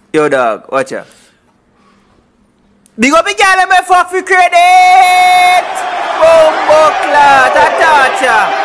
Yo, dog, watch out. Big up the gyal, me fuck for credit. Boom, buckler, ta-ta-cha.